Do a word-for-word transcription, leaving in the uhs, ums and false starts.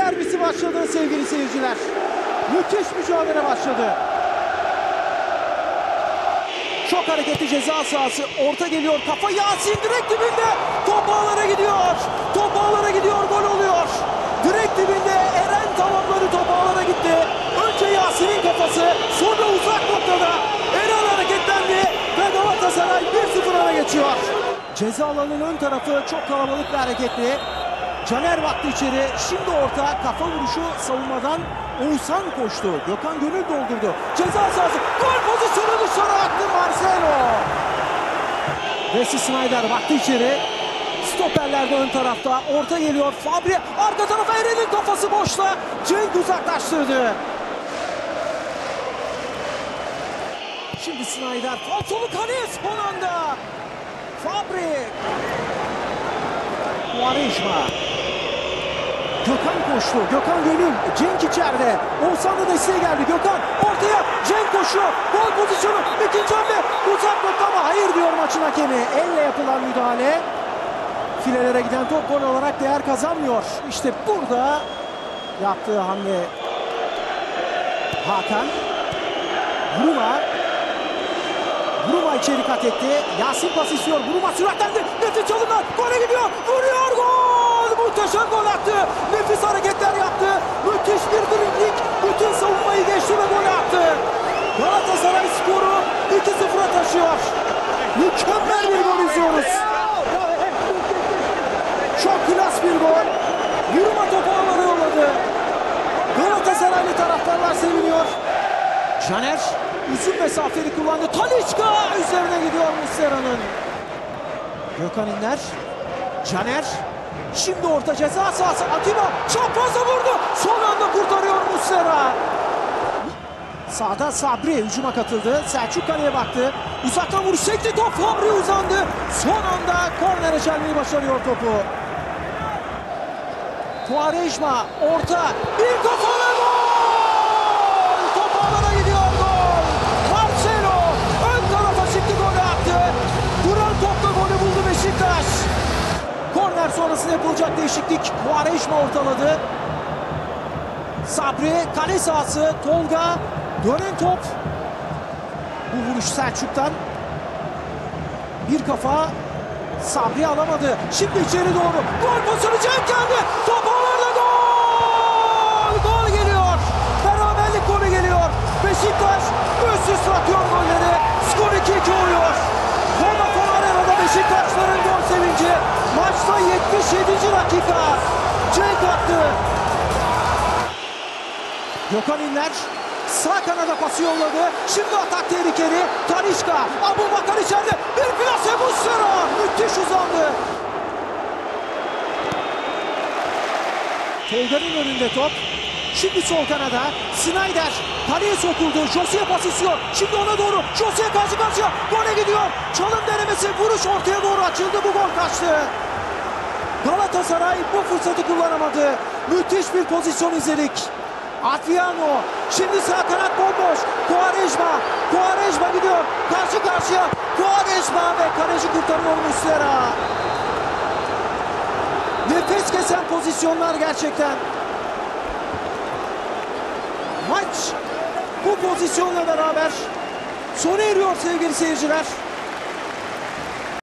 derbisi başladı sevgili seyirciler. Müthiş mücadele başladı. Çok hareketli ceza sahası. Orta geliyor. Kafa Yasin direkt dibinde. Top ağlara gidiyor. Top ağlara gidiyor. Gol oluyor. Direkt dibinde Eren tamamladı. Top ağlara gitti. Önce Yasin'in kafası. Sonra uzak noktada Eren hareketlendi. Ve Galatasaray bir sıfır öne geçiyor. Ceza alanının ön tarafı çok kalabalık ve hareketli. Caner baktı içeri. Şimdi orta kafa vuruşu savunmadan Oğuzhan koştu. Gökhan Gönül doldurdu. Ceza sahası. Gol pozisyonu dışarı attı Marcelo. Wesley Sneijder baktı içeri. Stoperler de ön tarafta. Orta geliyor. Fabri arka tarafa, Eren'in kafası boşta. Cenk uzaklaştırdı. Şimdi Sneijder falsolu kaleye son anda. Fabri. Quaresma. Gökhan koştu. Gökhan Gönül. Cenk içeride. Oğuzhan da desteğe geldi. Gökhan ortaya. Cenk koşuyor. Gol pozisyonu. İkinci hamle. Uzak nokta ama hayır diyor maçın hakemi. Elle yapılan müdahale. Filelere giden top gol olarak değer kazanmıyor. İşte burada yaptığı hamle Hakan. Bruma. Bruma içeri kat etti. Yasin pas istiyor. Bruma süratlendi. Nefis çalımlar. Gole gidiyor. Vuruyor. Gol. Muhteşem gol attı. Nefis hareketler yaptı. Müthiş bir dribbling. Bütün savunmayı geçti ve gol attı. Galatasaray skoru iki sıfıra taşıyor. Mükemmel bir gol izliyoruz. Çok klas bir gol. Yürüme topu ağlara yolladı. Galatasaraylı taraftarlar seviniyor. Caner uzun mesafeli kullandı. Talisca üzerine gidiyor Muslera'nın. Gökhan İnler. Caner. Şimdi orta ceza sahası. Atiba çapraza vurdu. Son anda kurtarıyor Muslera. Sağda Sabri hücuma katıldı. Selçuk kaleye baktı. Uzaktan vuruş sekti top. Fabri uzandı. Son anda kornere çelmeyi başarıyor topu. Quaresma orta. Bir kafa ve gol! Top ağlara gidiyor, gol! Marcelo ön tarafa çıktı, golü attı. Duran topla golü buldu Beşiktaş. Korner sonrasında yapılacak değişiklik. Quaresma ortaladı. Sabri kale sahası. Tolga dönen top. Bu vuruş Selçuk'tan. Bir kafa. Sabri alamadı. Şimdi içeri doğru. Gol pozisyonu, Cenk geldi. Top ağlarda, gol! Gol geliyor. Beraberlik golü geliyor. Beşiktaş üst üste atıyor golleri. Skor iki iki oluyor. Vodafone Arena'da Beşiktaşların gol sevinci. Maçta yetmiş yedinci dakika. Cenk attı. Gökhan İnler sağ kanada pası yolladı. Şimdi atak tehlikeli. Talisca. Abubakar içeride. Bir plase Muslera. Müthiş uzandı. Tolga'nın önünde top. Şimdi sol kanada. Sneijder. Kaleye sokuldu. Josué pas istiyor. Şimdi ona doğru. Josué karşı karşıya. Gole gidiyor. Çalım denemesi. Vuruş ortaya doğru açıldı. Bu gol kaçtı. Galatasaray bu fırsatı kullanamadı. Müthiş bir pozisyon izledik. Adriano. Şimdi sağ kanat bomboş. Quaresma. Quaresma gidiyor. Karşı karşıya. Quaresma ve kaleci kurtarıyor Muslera. Nefes kesen pozisyonlar gerçekten. Maç bu pozisyonla beraber sona eriyor sevgili seyirciler.